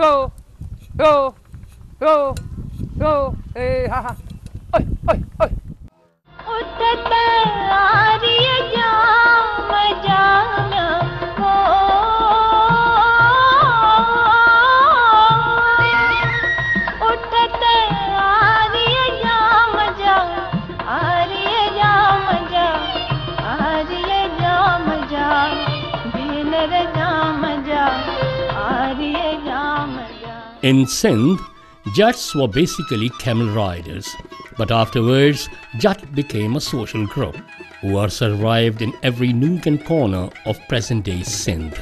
yo, yo, yo, yo, hey, ha, ha. Oi, oi, oi. In Sindh, Jats were basically camel riders, but afterwards Jat became a social group who are survived in every nook and corner of present-day Sindh.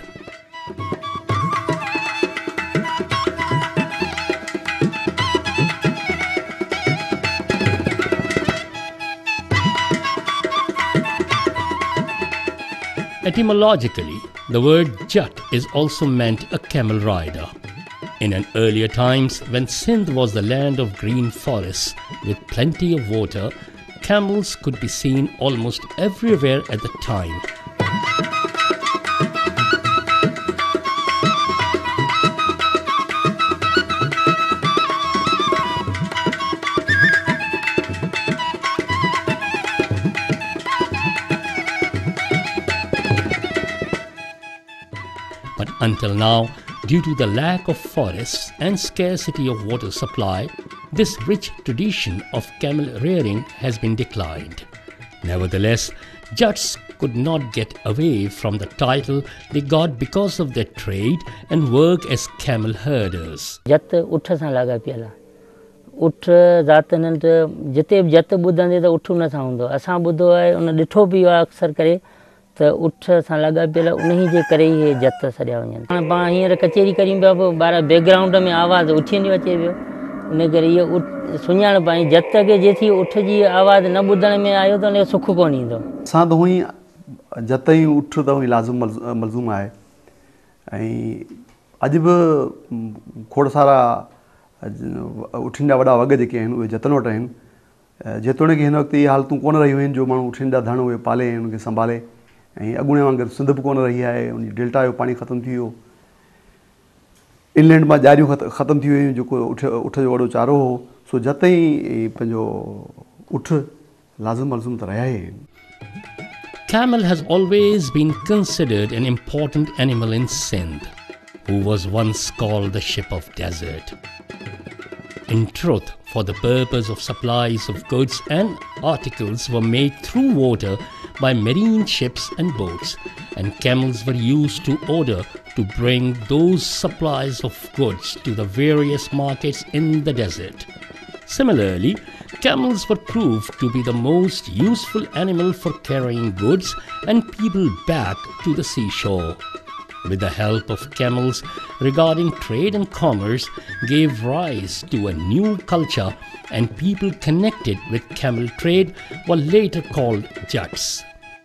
Etymologically, the word Jat is also meant a camel rider. In an earlier times, when Sindh was the land of green forests with plenty of water, camels could be seen almost everywhere at the time. But until now, due to the lack of forests and scarcity of water supply, this rich tradition of camel rearing has been declined. Nevertheless, Jats could not get away from the title they got because of their trade and work as camel herders. Jat utha sa laga piala. Utha zatan jite jat budande ta uthu na thaundo. Asa budo ai una ditho pi aksar kare. तो उठ सां लॻा पियल उन्ही जे करे ई जत सॼा वञनि हाणे पाण हींअर कचेरी करियूं पिया पोइ ॿार बैकग्राउंड में आवाज़ु उथंदियूं अचे पियो इन करे इहो सुञाणप आई जत खे जेसी उठ जी आवाज़ु न ॿुधण में आयो त उनजो सुख कोन ईंदो असां त हुई जत ई उठ त हुई लाज़िम मलज़ूम आहे ऐं अॼु बि खोड़ सारा उठियुनि जा वॾा वॻ जेके आहिनि उहे जतनि वटि आहिनि जेतोणीकि हिन वक़्तु इहे हालतूं कोन रहियूं आहिनि जो माण्हू उठियुनि जा धण उहे पाले ऐं उनखे संभाले ऐं अॻूणे वांगुरु सिंध बि कोन रही आहे उन डेल्टा जो पाणी ख़तमु थी वियो इनलैंड मां ॼारियूं ख़तमु थी वियूं जेको उठ जो वॾो चारो हो सो जत ई पंहिंजो उठ लाज़िम मलज़ूम त रहिया ई आहिनि. Camel has always been considered an important animal in Sindh, who was once called the ship of desert. In truth, for the purpose of supplies of goods and articles were made through water by marine ships and boats, and camels were used to order to bring those supplies of goods to the various markets in the desert. Similarly, camels were proved to be the most useful animal for carrying goods and people back to the seashore. With the help of camels, regarding trade and commerce gave rise to a new culture, and people connected with camel trade were later called Jats.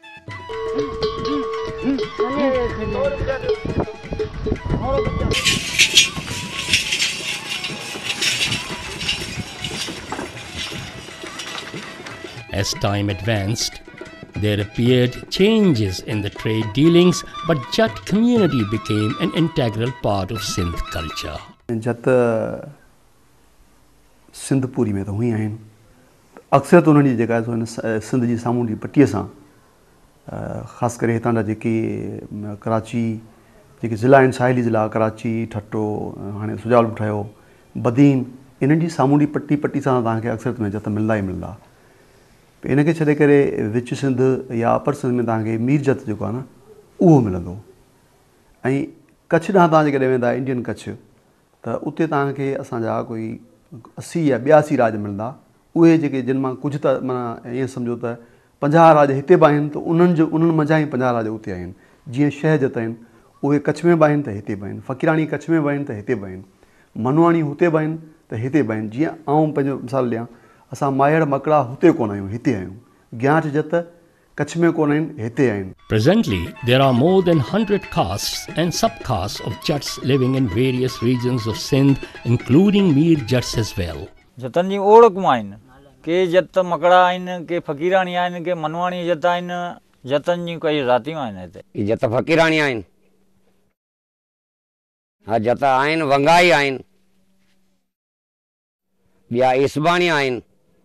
As time advanced, there appeared changes in the trade dealings, but Jat community became an integral part of Sindh culture. Jat Sindh पूरी में तो हुई आहिनि अक्सर तो उन्हनि जी जेका आहे सो सिंध जी सामूंडी पटीअ सां ख़ासि करे हितां जा जेके कराची जेके ज़िला आहिनि साहिली ज़िला कराची ठट्टो हाणे सुजाल बि ठहियो बदीन इन्हनि जी सामूंडी पटी सां तव्हांखे अक्सर में जत मिलंदा ई मिलंदा इनखे छॾे करे विच सिंध या अपर सिंध में तव्हांखे मीर जत जेको आहे न उहो मिलंदो ऐं कच्छ ॾांहुं तव्हां जेकॾहिं वेंदा इंडियन कच्छ त उते तव्हांखे असांजा कोई 80 या 82 राज मिलंदा उहे जेके जिन मां कुझु त माना ईअं सम्झो त 50 राज हिते बि आहिनि त उन्हनि मंझां ई 50 राज उते आहिनि जीअं शह जत आहिनि उहे कच्छ में बि आहिनि त हिते बि आहिनि फ़क़ीराणी कच्छ में बि आहिनि त हिते बि आहिनि मनवाणी हुते बि आहिनि त हिते बि आहिनि जीअं आउं पंहिंजो मिसाल ॾियां असां माहिड़ मकड़ा हुते कोन आहियूं हिते आहियूं ग्याठ जत कच्छ में कोन आहिनि हिते आहिनि. Presently, there are more than 100 castes and subcastes of Jats living in various regions of Sindh, including Mir Jats as well. जतन जी ओळख आहिनि के जत मकड़ा आहिनि के फ़क़ीराणी आहिनि के मनवाणी जत आहिनि जतन जी कई ज़ातियूं आहिनि हिते. जत फ़क़ीराणी आहिनि हा जत आहिनि वंगाई आहिनि, ॿिया इसबाणी आहिनि,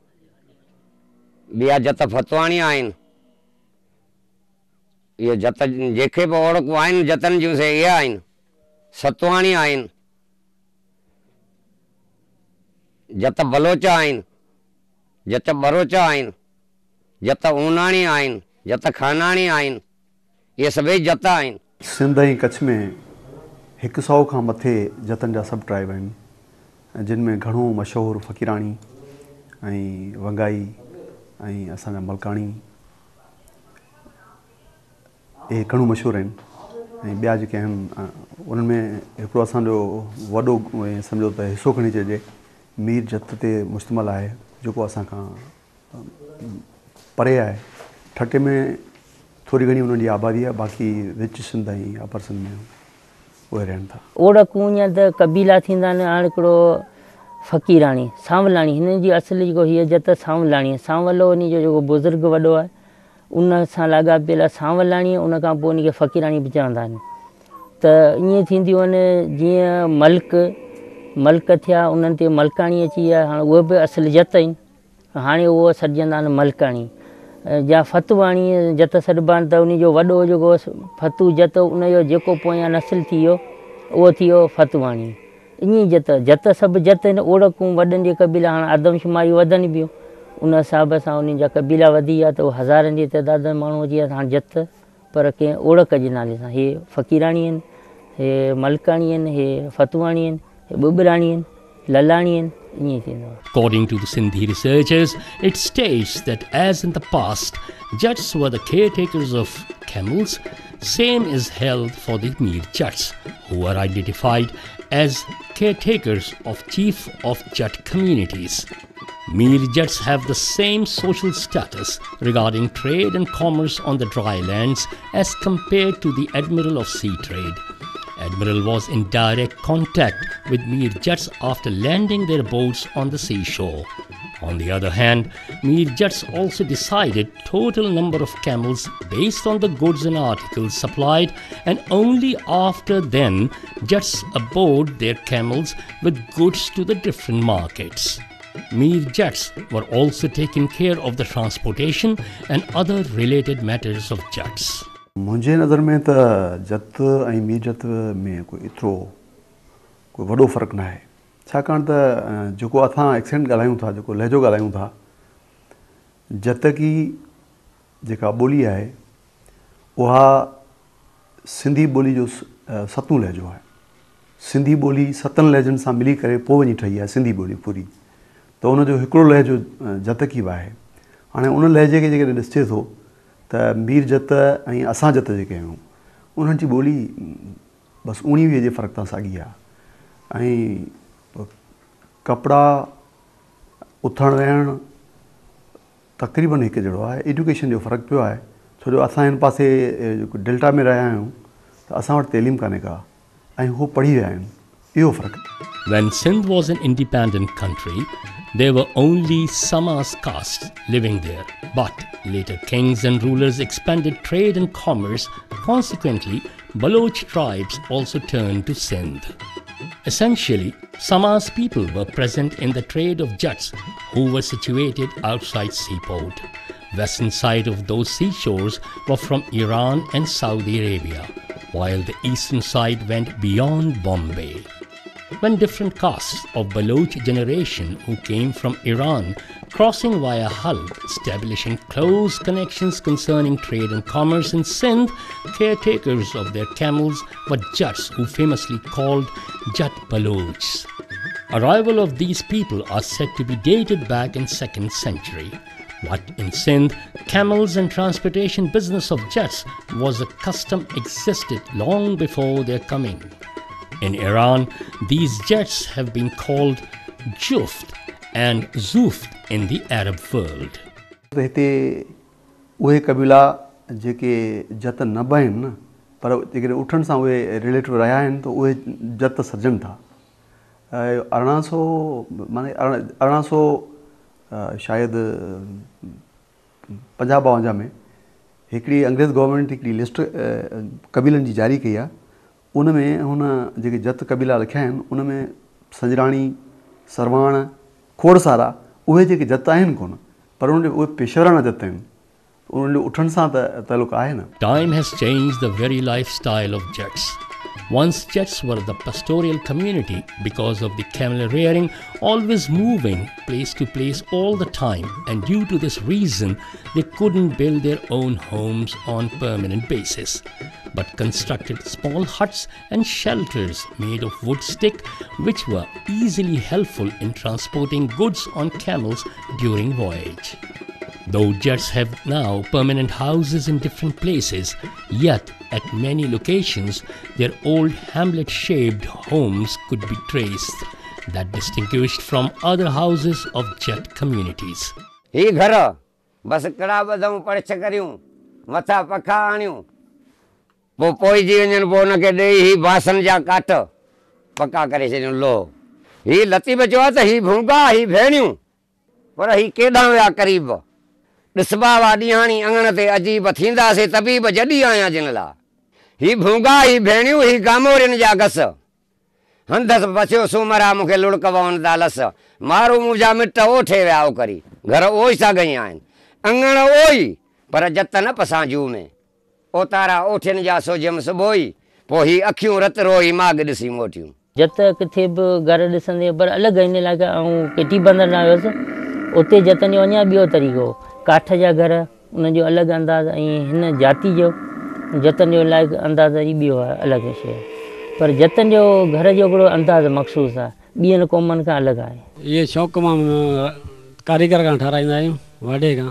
ॿिया जत फतवाणी आहिनि। इहे जत जेके बि ओड़कूं आहिनि जतन जूं से इहे आहिनि। सतवाणी आहिनि, जत बलोच आहिनि, जत बरोच आहिनि, जत ऊनाणी आहिनि, जत खानाणी आहिनि, इहे सभई जत आहिनि। सिंध ऐं कच्छ में 100 खां मथे जतन जा सब ट्राइब आहिनि, जिन में घणो मशहूरु फ़क़ीराणी ऐं वंगाई ऐं असांजा मलकाणी इहे घणो मशहूरु आहिनि। ऐं ॿिया जेके आहिनि उन्हनि में हिकिड़ो असांजो वॾो सम्झो त हिसो खणी चइजे मीर जत ते मुश्तमिल आहे, जेको असां खां परे आहे। ठटे में थोरी घणी उन्हनि जी आबादी आहे, बाक़ी विच सिंध ऐं अपर सिंध में उहे रहनि था। ओड़कूं या त कबीला थींदा आहिनि। हाणे हिकिड़ो फ़क़ीराणी सांवलाणी, हिन जी असली जेको हीअ जत सांवलाणी, सांवलो उन जो जेको बुज़ुर्ग वॾो आहे उन सां लाॻापियल आहे सांवलाणी, उन खां पोइ उनखे फ़क़ीराणी बि चवंदा आहिनि। त ईअं थींदियूं आहिनि जीअं मल्क थिया, उन्हनि ते मलकाणी अची विया, हाणे उहे बि असली जत आहिनि, हाणे उहो सॾिजंदा आहिनि मलकाणी। या फतवाणी जत सॾिबा आहिनि त उनजो वॾो जेको फतू जत उनजो जेको पोयां नसिल थी वियो उहो थी वियो फतवाणी। ईअं जत सभु जत आहिनि। ओड़कूं वॾनि जे कबीला हाणे आदमशुमारी वधनि पियूं, उन हिसाब सां उन्हनि जा कबीला वधी विया त उहे हज़ारनि जी तइदाद में माण्हू अची विया हाणे जत, पर कंहिं ओड़क जे नाले सां। हे फ़क़ीराणी आहिनि, हे मलकाणी आहिनि, हे फतवाणी आहिनि, हे ॿुॿराणी आहिनि, ललाणी आहिनि, ईअं थींदो आहे। According to the Sindhi researchers, it states that as in the past, Jats were the caretakers of camels, same is held for the Mir Jats, who are identified as caretakers of chief of Jat communities. Mir Jats have the same social status regarding trade and commerce on the dry lands as compared to the Admiral of Sea Trade. Admiral was in direct contact with Mir Jats after landing their boats on the seashore. On the other hand, Mir Jats also decided total number of camels based on the goods and articles supplied, and only after then Jats aboard their camels with goods to the different markets. Mir Jats were also taking care of the transportation and other related matters of Jats. मुंहिंजे नज़र में त जत ऐं मीर जत में कोई एतिरो कोई वॾो फ़र्क़ु न आहे, छाकाणि त जेको असां एक्सेंट ॻाल्हायूं था, जेको लहजो ॻाल्हायूं था, जत की जेका ॿोली आहे उहा सिंधी ॿोली जो सतूं लहजो आहे। सिंधी ॿोली 7 लहजनि सां मिली करे पोइ वञी ठही आहे सिंधी ॿोली पूरी। त उनजो हिकिड़ो लहजो जतकी बि आहे। हाणे उन लहजे खे जेकॾहिं ॾिसे थो त मीर जत ऐं असां जत जेके आहियूं उन्हनि जी ॿोली बसि 19-20 जे फ़र्क़ु तां साॻी आहे। ऐं कपिड़ा उथणु वेहणु तक़रीबन हिकु जहिड़ो आहे। एजुकेशन जो फ़र्क़ु पियो आहे, छो जो असां हिन पासे जेको डेल्टा में रहिया आहियूं त असां वटि तइलीम कान्हे का ऐं हू पढ़ी विया आहिनि, इहो फ़र्क़ु। When Sindh was an independent country, there were only Samas castes living there, but later kings and rulers expanded trade and commerce. Consequently, Baloch tribes also turned to Sindh. Essentially, Samas people were present in the trade of Jats, who were situated outside seaport. Western side of those seashores were from Iran and Saudi Arabia, while the eastern side went beyond Bombay. When different castes of Baloch generation who came from Iran, crossing via Halb, establishing close connections concerning trade and commerce in Sindh, caretakers of their camels were Jats, who famously called Jat Balochs. Arrival of these people are said to be dated back in 2nd century. But in Sindh, camels and transportation business of Jats was a custom existed long before their coming. In Iran, these Jats have been called Juft and Zuft in the Arab world. हिते उहे कबीला जेके जत न बि आहिनि न, पर जेकॾहिं उठण सां उहे रिलेटिव रहिया आहिनि त उहे जत सॾजनि था। 1800 शायदि 50-52 में हिकिड़ी अंग्रेज़ गवर्नमेंट हिकिड़ी लिस्ट कबीलनि जी जारी कई आहे। उन में हुन जेके जत क़बीला लिखिया आहिनि उन में संजराणी सरवाण खोड़सारा उहे जेके जत आहिनि कोन पर उन उहे पेशवराना जत आहिनि उन उठण सां त तालुक़ु आहे न. Time has changed the very lifestyle of Jats. Once Jats were the pastoral community because of the camel rearing, always moving place to place all the time, and due to this reason they couldn't build their own homes on permanent basis, but constructed small huts and shelters made of wood stick which were easily helpful in transporting goods on camels during voyage. Though Jats have now permanent houses in different places, yet at many locations their old hamlet-shaped homes could be traced, that distinguished from other houses of Jat communities. ही घर बस कड़ा बधूं परछ करियूं मथा पखा आणियूं पोइ poesy वञनि पोइ हुनखे ॾेई ही बासण जा काठ पका करे छॾियूं लो ही लतीफ़ चयो आहे त ही भूंगा ही भेणियूं पर ही केॾां विया क़रीब ॾिसबा हुआ ॾींहाणी अङण ते अजीब थींदासीं तबीब जॾहिं आया जिन ला ही भूंगा ही भेणियूं ही गामोरियुनि जा घस हंधस बचियो सूमरा मूंखे लुड़क वहनि था लस मारू मुंहिंजा मिट ओठे विया ओ करी घर उहो ई साॻई आहिनि अङण उहो ई पर जत न पसां जूं में ओतारा ओठियुनि जा सोजियमि सुबुह पोइ ही अखियूं रत रोई माॻ ॾिसी मोटियूं. जत किथे बि घर ॾिसंदे पर अलॻि इन लाइ ऐं पेटी बंदर न वियुसि उते जतनि जो अञा ॿियो तरीक़ो काठ जा घर उनजो अलॻि अंदाज़ ऐं हिन जाति जो जतनि जो इलाही अंदाज़ ई ॿियो आहे अलॻि शइ पर जतनि जो घर जो हिकिड़ो अंदाज़ मख़सूसु आहे ॿियनि क़ौमनि खां अलॻि आहे. इहे शौक़ु मां कारीगर खां ठाराईंदा आहियूं वॾे खां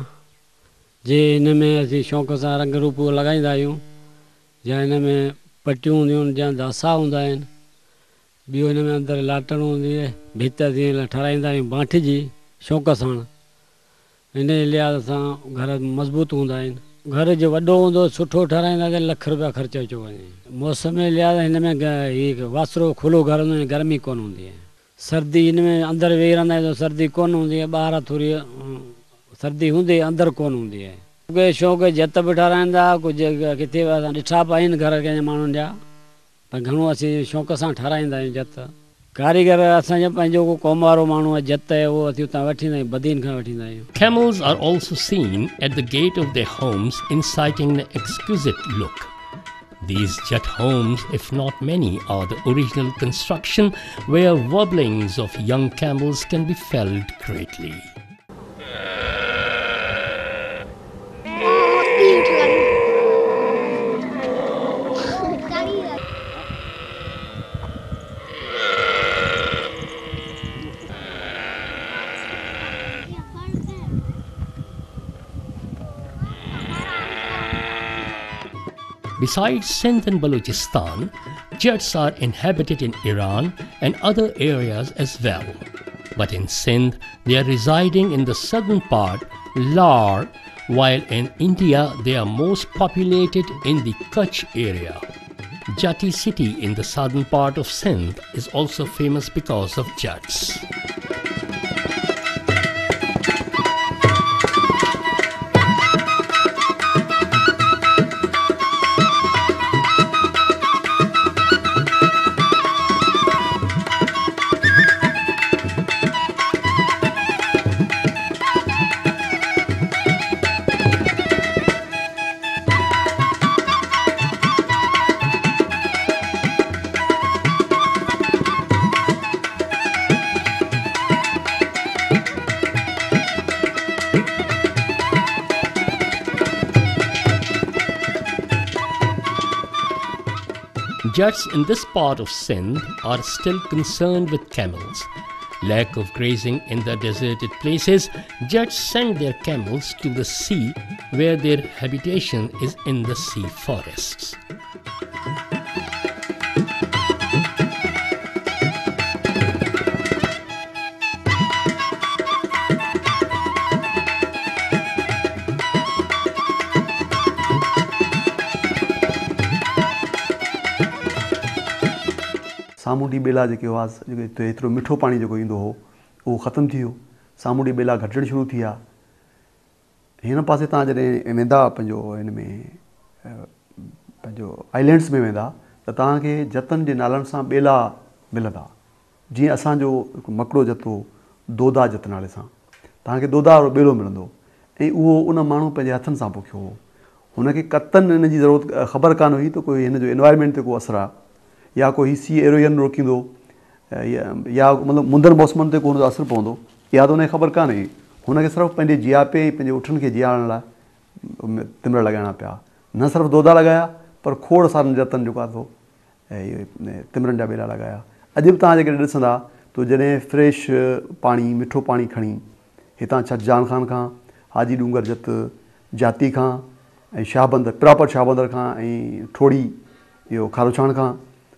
जे हिन में असीं शौक़ सां रंग रूप लॻाईंदा आहियूं या हिन में पटियूं हूंदियूं आहिनि या दासा हूंदा आहिनि ॿियो हिन में अंदरि लाटण हूंदी आहे भित जीअं ठाराईंदा आहियूं बांठ जी शौक़ सां हिन लिहाज़ सां घर मज़बूत हूंदा आहिनि. घर जो वॾो हूंदो सुठो ठाराईंदासीं लख रुपया ख़र्चु अचो वञे मौसम जे लिहाज़ हिन में हीउ वासरो खुलो घर हूंदो आहे गर्मी कोन हूंदी आहे सर्दी हिन में अंदरि वेही रहंदा आहियूं सर्दी कोन हूंदी आहे ॿाहिरां थोरी सर्दी हूंदी अंदरि कोन हूंदी आहे. उहे शौक़ु जत बि ठाराईंदा कुझु किथे असां ॾिठा बि आहिनि घर कंहिं माण्हुनि जा पर घणो असीं शौक़ सां ठाराईंदा आहियूं जत. कारीगर असांजो पंहिंजो को क़ौम वारो माण्हू आहे जत आहे उहो असीं उतां वठी ईंदा आहियूं बदीन खां वठी ईंदा आहियूं. Camels are also seen at the gate of their homes, inciting an exquisite look. These Jat homes, if not many, are the original construction where warblings of young camels can be felt greatly. Besides Sindh and Balochistan, Jats are inhabited in Iran and other areas as well. But in Sindh, they are residing in the southern part, Lar, while in India they are most populated in the Kutch area. Jati city in the southern part of Sindh is also famous because of Jats. Jats in this part of Sindh are still concerned with camels. Lack of grazing in the deserted places, Jats send their camels to the sea where their habitation is in the sea forests. सामुंडी ॿेला जेके हुआ जेके एतिरो मिठो पाणी जेको ईंदो हो उहो ख़तमु थी वियो सामुंडी ॿेला घटिजणु शुरू थी विया हिन पासे तव्हां जॾहिं वेंदा पंहिंजो हिन में पंहिंजो आइलैंड्स में वेंदा त तव्हांखे जतनि जे नालनि सां ॿेला मिलंदा। जीअं असांजो हिकु मकड़ो जतो दोदा जत नाले सां, तव्हांखे दोदा वारो ॿेलो मिलंदो ऐं उहो उन माण्हू पंहिंजे हथनि सां पोखियो हो। हुनखे कतनि इन जी ज़रूरत ख़बर कान हुई त कोई हिन जो एनवायरमेंट ते को असरु आहे या कोई सी एरोजन रोकींदो या मतिलबु मुंदर मौसमनि ते को हुनजो असरु पवंदो, इहा त हुनखे ख़बर कान्हे। हुनखे सिर्फ़ु पंहिंजे जियापे पंहिंजे उठनि खे जीआरण लाइ तिमिर लॻाइणा पिया। न सिर्फ़ु दोदा लॻाया पर खोड़ सारनि जतनि जेको आहे इहे तिमिरनि जा ॿेला लॻाया। अॼु बि तव्हां जेकॾहिं ॾिसंदा त जॾहिं फ्रेश पाणी मिठो पाणी खणी हितां छजान खान खां हाजी डूंगर जत जाती खां ऐं शाहबंदर प्रॉपर शाहबंदर खां ऐं ठोड़ी इहो खारोछाण खां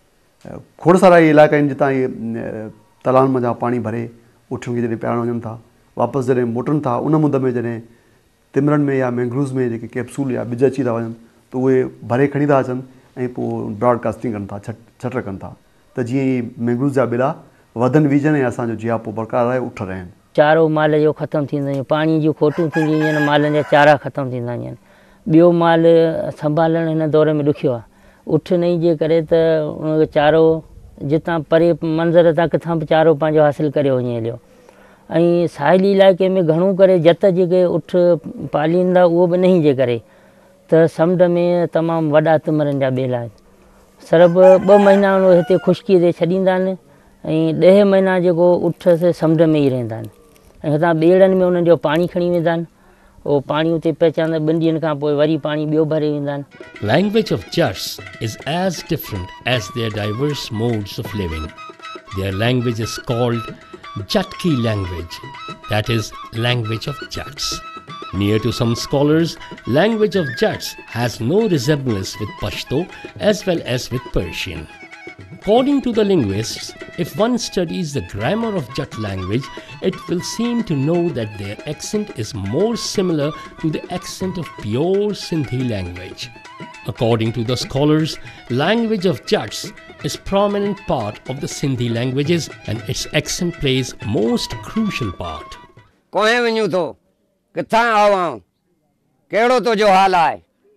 खोड़ सारा इहे इलाइक़ा आहिनि जितां इहे तलाउनि मंझां पाणी भरे उठियुनि खे जॾहिं पियारण वञनि था, वापसि जॾहिं मोटनि था उन मुंद में जॾहिं तिमिरनि में या मैंग्रोव्स में जेके कैप्सूल या ॿिज अची था वञनि त उहे भरे खणी था अचनि ऐं पोइ ब्रॉडकास्टिंग कनि था, छट कनि था त जीअं इहे मैंग्रोव्स जा ॿेला वधनि विझनि ऐं असांजो जियापो बरक़रार रहे, उठ रहनि। चारो माल जो ख़तमु थींदो आहिनि, पाणी जूं खोटूं थींदियूं आहिनि, मालनि जा चारा ख़तमु थींदा आहिनि। ॿियो माल संभालणु हिन दौर में ॾुखियो आहे। उठ नई जे करे त उनजो चारो जितां परे मंज़र तां किथां बि चारो पंहिंजो हासिलु करे वञे हलियो। ऐं साहिली इलाइक़े में घणो करे जत जेके उठ पालींदा उहो बि नहीं जे करे त समुंड में तमामु वॾा तिमिरनि जा ॿेला आहिनि। सिर्फ़ु 2 महीना हिते ख़ुश्कीअ ते छॾींदा आहिनि ऐं 10 महीना जेको उठ से समुंड में ई रहंदा आहिनि ऐं हितां ॿेड़नि में उन्हनि जो पाणी खणी वेंदा आहिनि। उहो पाणी उते पहुचाईंदा 2 ॾींहंनि खां पोइ वरी पाणी ॿियो भरे वेंदा आहिनि। Language of Jats is as different as their diverse modes of living. Their language is called Jatki language, that is, language of Jats. Near to some scholars, language of Jats has no resemblance with Pashto as well as with Persian. According to the linguists, if one studies the grammar of Jat language, it will seem to know that their accent is more similar to the accent of pure Sindhi language. According to the scholars, language of Jats is prominent part of the Sindhi languages and its accent plays most crucial part. कोहे वञूं थो, किथां आयो आऊं, कहिड़ो तुंहिंजो हाल आहे,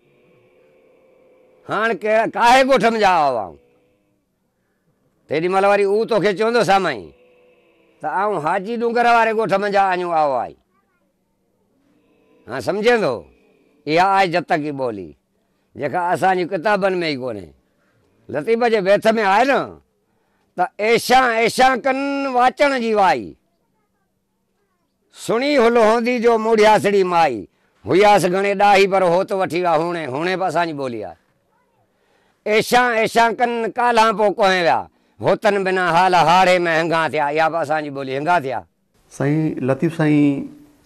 हाणे काहे ॻोठ में जा आयो आऊं। तेॾी महिल वरी ऊ तोखे चवंदो साम्हूं त आऊं हाजी डूंगर वारे ॻोठ में जा आहियूं आयो आई। हाँ सम्झे थो, इहा आहे जत की ॿोली जेका असांजी किताबनि में ई कोन्हे। लतीफ़ जे बेथ में आहे न त ऐशा ऐशा कनि वाचण जी वाई, सुणी हुल हूंदी जो मूढ़ियासड़ी माई, हुयास घणे ॾाही पर हो त वठी विया हुणे, हुणे बि असांजी ॿोली आहे। ऐशा ऐशा कनि काल्हां पोइ कोहे विया, होतन बिना हाल हाड़े में हंगा थिया, इहा बि असांजी ॿोली हंगा थिया। साईं लतीफ़ साईं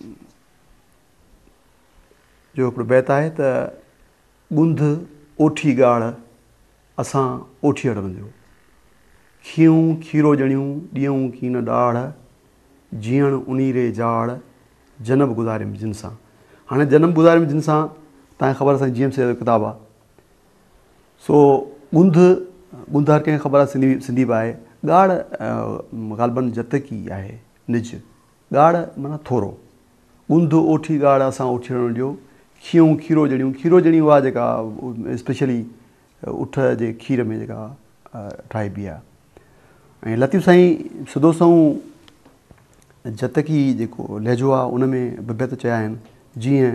जो हिकिड़ो बैत आहे त ॻुंध ओठी ॻाढ़ असां ओठीअड़नि जो, खियूं खीरो ॼणियूं ॾियूं कीन ॾाढ़, जीअण उनी रे जाड़, जनम गुज़ारियम जिन सां। हाणे जनम गुज़ारियम जिन सां तव्हांखे ख़बर आहे साईं जीएमसी जो किताबु आहे। सो ॻुंध हर कंहिंखे ख़बर आहे, सिंधी बि आहे। ॻाढ़ ग़ालिबन जतकी आहे, निज ॻाढ़ माना थोरो। ॻुंध ओठी ॻाढ़ असां ओठीअड़नि जो, खियूं खीरो ॼणियूं, खीरो ॼणी उहा जेका स्पेशली उठ जे खीर में जेका ठाहिबी आहे। ऐं लतीफ़ साईं सिधो सऊं जतकी जेको लहजो आहे उन में बिबियत चया आहिनि, जीअं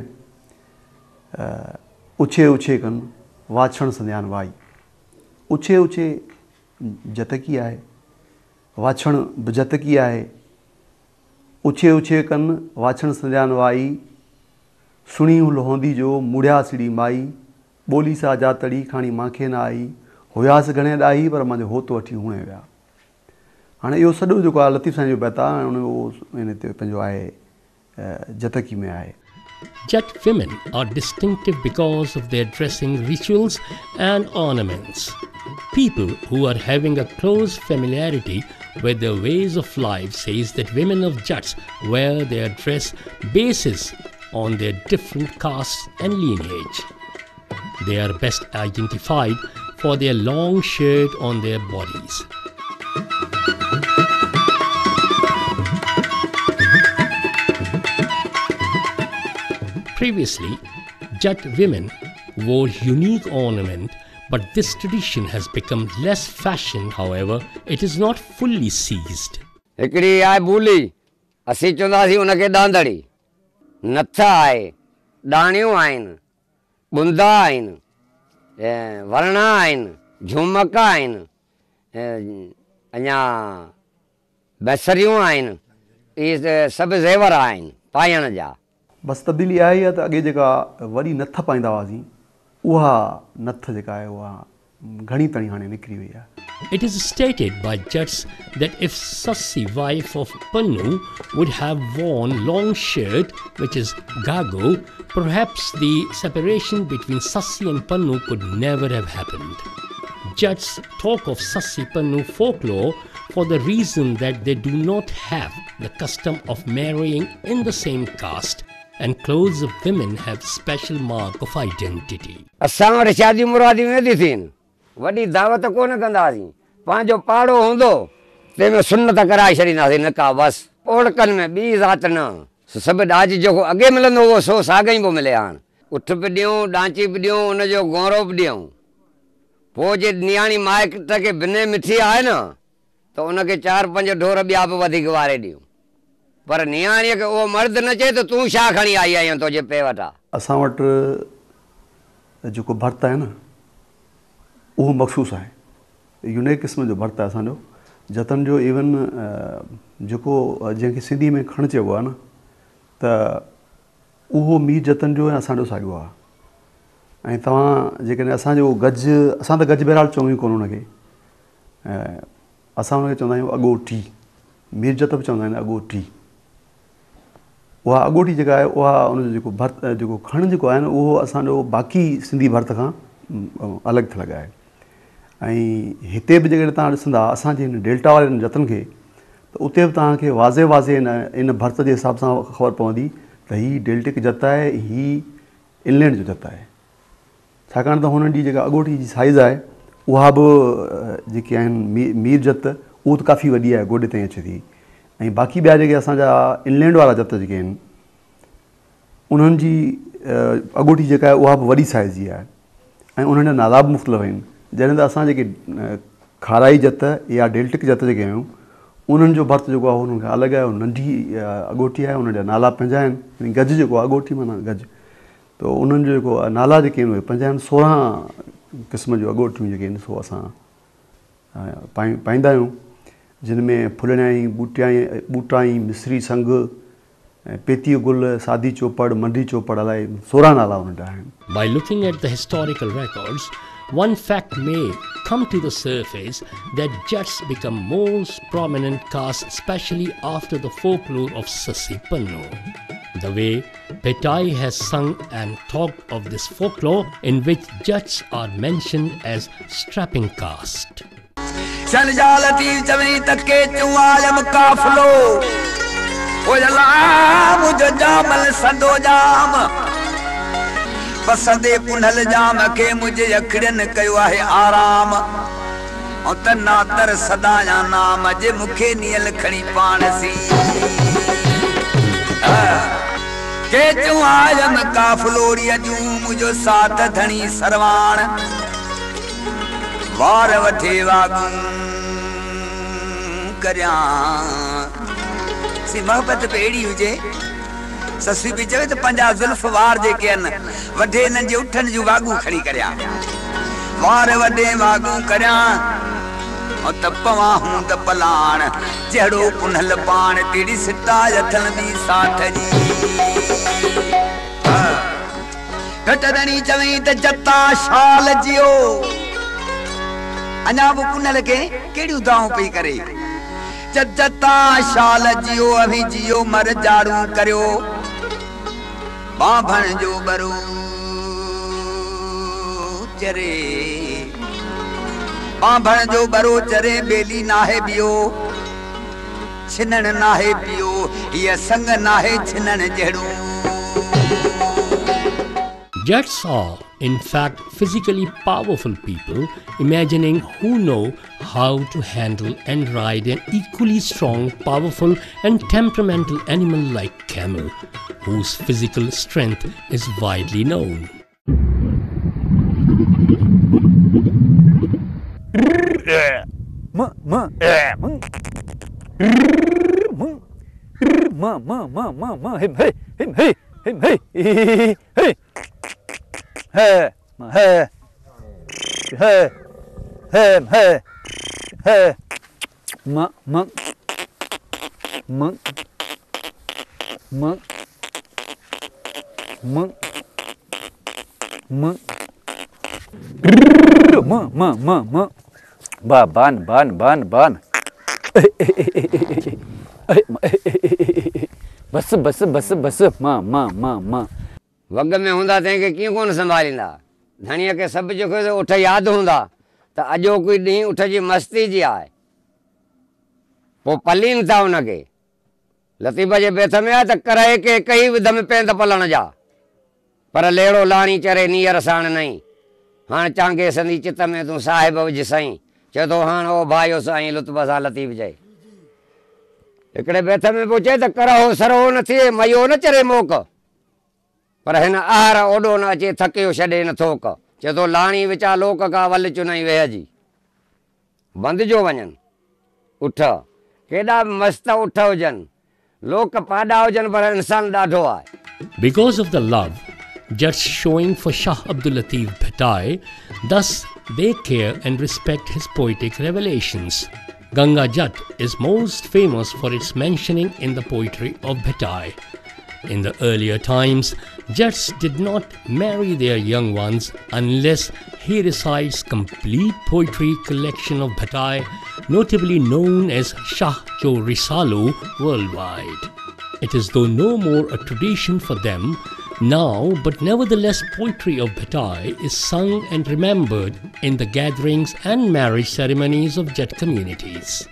उछे उछे कनि वाछण संध्यान वाई। उछे उछे जतकी आहे, वाछण बि जतकी आहे। उछे उछे कनि वाछण संध्यान वाई, सुणी लहोंदी जो मुड़िया सिड़ी माई, ॿोली सां जातड़ी खाणी मांखे न आई, हुयास घणे ॾाही पर मुंहिंजो होत वठी हुणे विया। हाणे इहो सॼो जेको आहे लतीफ़ साईं जो बैत आहे, उहो इन ते पंहिंजो आहे जतकी में आहे। Jat women are distinctive because of their dressing rituals and ornaments. People who are having a close familiarity with their ways of life says that women of Jats wear their dress basis on their different castes and lineage. They are best identified for their long shirt on their bodies. Previously, Jat women wore unique ornament But this tradition has become less fashioned, however, it is not fully ceased. हिकिड़ी आहे ॿोली असीं चवंदासीं उनखे दांदड़ी नथ आहे ॾाणियूं आहिनि बुंदा आहिनि वरणा आहिनि झुमक आहिनि अञा बसरियूं आहिनि इहे सभु ज़ेवर आहिनि पाइण जा बसि तब्दीली आहे इहा त अॻे जेका वॾी नथ पाईंदा हुआसीं उहा नथ जेका आहे उहा घणी ताईं हाणे निकिरी वई आहे. It is stated by Jats that if Sassi, wife of Pannu, would have worn long shirt, which is gago, perhaps the separation between Sassi and Pannu could never have happened. Jats talk of Sassi Pannu folklore for the reason that they do not have the custom of marrying in the same caste, and clothes of women have special mark of identity. असां वटि शादी मुरादी वेंदी थियनि वॾी दावत कोन कंदासीं पंहिंजो पाड़ो हूंदो तंहिंमें सुनत कराए छॾींदासीं निकाह बसि ओड़कनि में ॿी ज़ात न सभु ॾाज जेको अॻे मिलंदो हुओ सो साॻई पोइ मिले हाणे उठ बि ॾियूं डांची बि ॾियूं उनजो गौरो बि ॾियूं पोइ जे नियाणी माइट खे भिने मिठी आहे न त उनखे 4-5 ढोर ॿिया बि वधीक वारे ॾियूं पर नियाणीअ खे उहो मर्द न चए त तूं छा खणी आई आहीं तुंहिंजे पे वटां. असां वटि जेको भर्त आहे न उहो मख़सूसु आहे यूनिक क़िस्म जो भर्त आहे असांजो जतन जो इवन जेको जंहिंखे सिंधी में खण चइबो आहे न त उहो मीर जतन जो ऐं असांजो साॻियो आहे. ऐं तव्हां जेकॾहिं असांजो गज असां त गज बहराल चऊं ई कोन हुनखे असां हुनखे चवंदा आहियूं अॻोटी मीर जत बि चवंदा आहिनि अॻोटी उहा अॻोटी जेका आहे उहा उनजो जेको भर्त जेको खण जेको आहे न उहो असांजो बाक़ी सिंधी भर्त खां अलॻि थियलु आहे. ऐं हिते बि जेकॾहिं तव्हां ॾिसंदा असांजे हिन डेल्टा वारे जतन खे त उते बि तव्हांखे वाज़े वाज़े इन भर्त जे हिसाब सां ख़बर पवंदी त हीअ डेल्टिक जत आहे हीअ इंग्लैंड जो जत आहे छाकाणि त हुननि जी जेका अॻोटी जी साइज़ आहे उहा बि जेके आहिनि मीर जत उहो त काफ़ी वॾी आहे गोॾे ताईं अचे थी ऐं बाक़ी ॿिया जेके असांजा इंग्लैंड वारा जत जेके आहिनि उन्हनि जी अॻोटी जेका आहे उहा बि वॾी साइज़ जी आहे ऐं उन्हनि जा नाला बि मुख़्तलिफ़ आहिनि जॾहिं त असां जेके खाराई जत या डेल्टिक जत जेके आहियूं उन्हनि जो भर्त जेको आहे उन्हनि खां अलॻि आहे नंढी अॻोटी आहे उन्हनि जा नाला पंहिंजा आहिनि गज जेको आहे अॻोटी माना गज त उन्हनि जो जेको नाला जेके आहिनि उहे पंहिंजा आहिनि 16 क़िस्म जूं अॻोटियूं जेके आहिनि सो असां पाईंदा आहियूं जिन में फुलणाई ॿूटाई मिस्री संग पेती गुल सादी चौपड़ मंडी चौपड़ अलाए 16 नाला उन्हनि जा आहिनि. By looking at the historical records, one fact may come to the surface that Jats become most prominent caste, especially after the folklore of Sassi Pannu. The way Petai has sung and talked of this folklore in which Jats are mentioned as strapping caste. Pasande Punhal जाम के मुझे अखड़न कयो आहे आराम और तना तर सदाया नाम जे मुखे नियल खणी पाण सी के तू आयम काफलोड़ी जू मुझो साथ धनी सरवाण वार वठे वागू करया सी मोहब्बत पेड़ी हुजे ससी भी चवे तो पंजा जुल्फ वार जेके आहिनि वॾे हिननि जे उठनि जूं वागू खणी करिया वार वॾे वागू करिया ऐं त पवां हूं त पलाण जहिड़ो पुनल पाण तेड़ी सिटा अथनि बि साठ जी घटदणी चवई त जता शाल जियो अञा बि पुनल खे कहिड़ियूं दाऊं पई करे जता शाल जियो अभी जियो मर जाड़ू करियो बाभण जो बरो चरे बाभण जो बरो चरे बेली नाहे बियो छिनण नाहे पियो ये संग नाहे छिनण जड़ू. Jats are, in fact, physically powerful people, imagining who know how to handle and ride an equally strong, powerful and temperamental animal like camel, whose physical strength is widely known. बस बस बस बस मां मां मां मां वग में हूंदा तंहिंखे कीअं कोन संभालींदा धणीअ खे सभु जेको उठ यादि हूंदा त अॼो कोई ॾींहुं उठ जी मस्ती जी आहे पोइ पलीनि था उनखे लतीफ़ जे बेथ में आहे त करे के कई विधम पेंद पलण जा पर लेड़ो लाणी चरे नीयर साण नहीं हाणे चांगे संदी चित में तूं साहिब विझ साईं चए थो हाणे ओ भाइयो साईं लुत्फ़ सां लतीफ़ चए हिकिड़े बेथ में पोइ चए त कर हो सरो न थिए मयो न चरे मोक पर हिन आहार ओॾो न अचे थकियो छॾे न थोक चए थो लाणी विचा लोक का वल चुनाई वेहजी बंदि जो वञनि उठ केॾा मस्त उठ हुजनि लोक पाॾा हुजनि पर इंसान ॾाढो आहे Because of the love Jats showing for Shah Abdul Latif Bhattai, thus they care and respect his poetic revelations. Ganga Jat is most famous for its mentioning in the poetry of Bhattai. In the earlier times, Jats did not marry their young ones unless he recites complete poetry collection of Bhattai, notably known as Shah Jo Risalu worldwide. It is though no more a tradition for them now, but nevertheless poetry of Bhattai is sung and remembered in the gatherings and marriage ceremonies of Jat communities.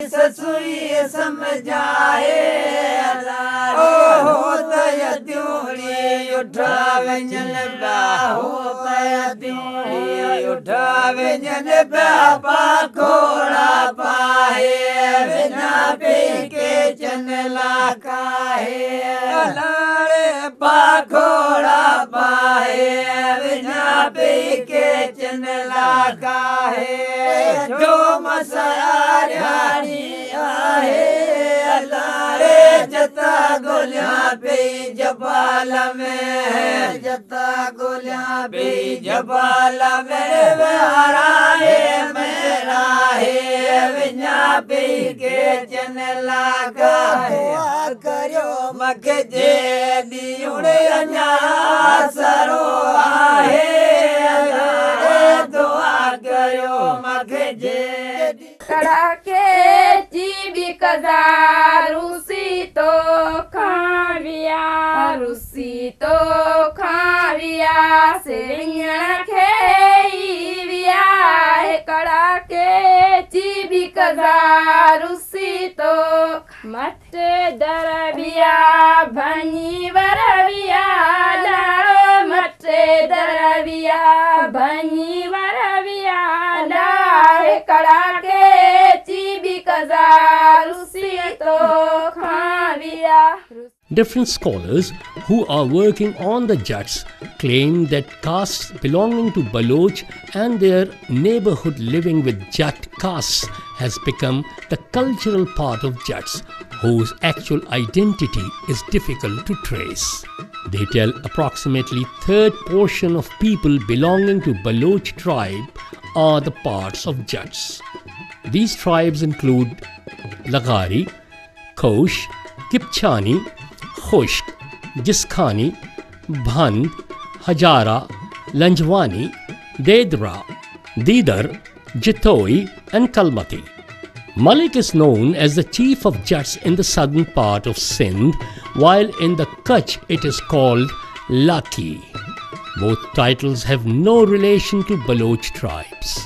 Different scholars who are working on the Jats claim that castes belonging to Baloch and their neighborhood living with Jat castes has become the cultural part of Jats, whose actual identity is difficult to trace. They tell approximately third portion of people belonging to Baloch tribe are the parts of Jats. These tribes include Lagari, Kosh, Kipchani, Khushk, Jiskhani, Bhand, Hajara, Lanjwani, Dedra, Didar, Jitoi and Kalmati. Malik is known as the chief of Jats in the southern part of Sindh, while in the Kutch it is called Laki. Both titles have no relation to Baloch tribes.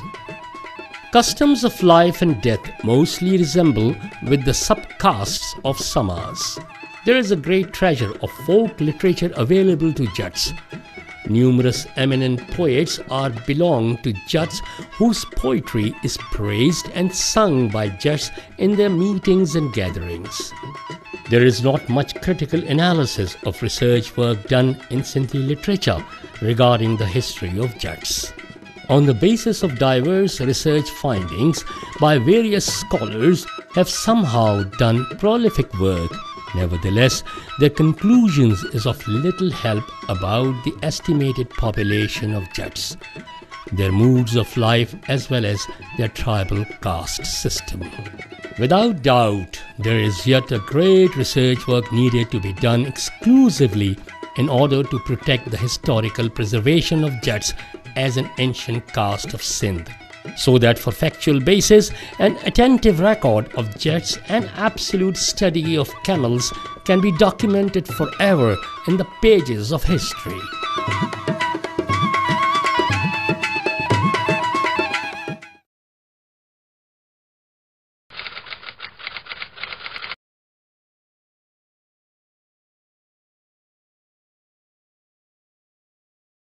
Customs of life and death mostly resemble with the subcastes of Samas. There is a great treasure of folk literature available to Jats. Numerous eminent poets belong to Jats whose poetry is praised and sung by Jats in their meetings and gatherings. There is not much critical analysis of research work done in Sindhi literature regarding the history of Jats. on the basis of diverse research findings by various scholars, have somehow done prolific work. Nevertheless, their conclusions is of little help about the estimated population of Jats, their moods of life as well as their tribal caste system. Without doubt, there is yet a great research work needed to be done exclusively in order to protect the historical preservation of Jats as an ancient caste of Sindh, so that for factual basis, an attentive record of Jats and absolute study of camels can be documented forever in the pages of history.